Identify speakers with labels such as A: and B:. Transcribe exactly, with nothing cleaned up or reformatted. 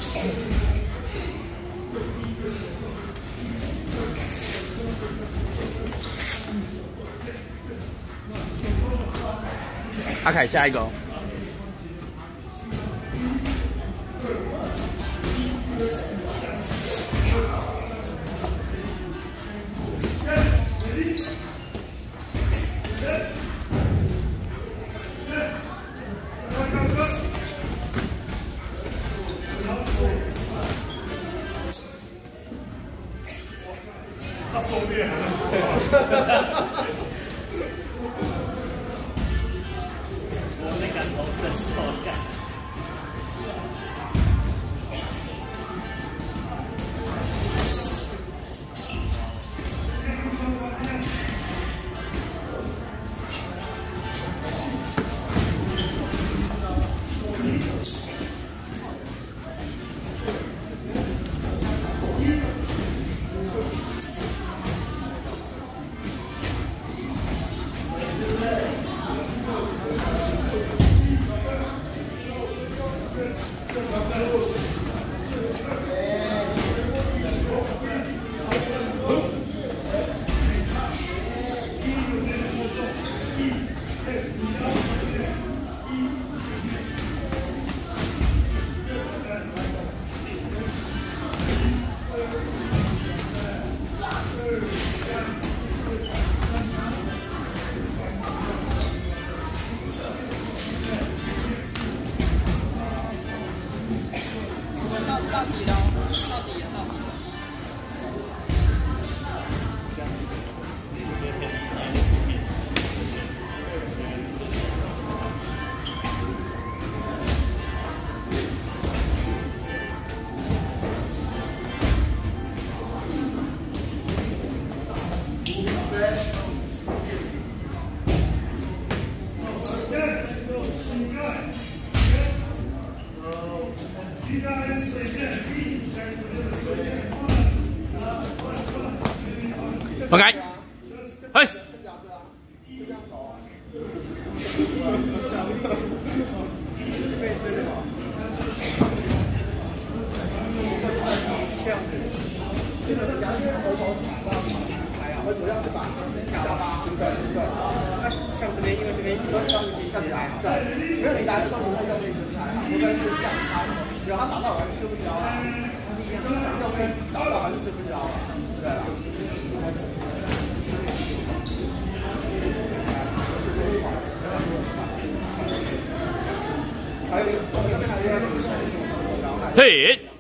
A: 阿凯，下一个、哦。
B: 他收敛了。
C: 我那感同身受感。
D: 到底了，到底了，到底了。
A: 分开，开始。
E: 我主要是把下巴，对对。像这边，因为这边有上不起来，对，没有你来的时候，他用力支还好，除非是这样他，只要他打到还是吃不消啊，要跟打到还是吃不消，对啊。还有，我这边还有一个，
A: 嘿。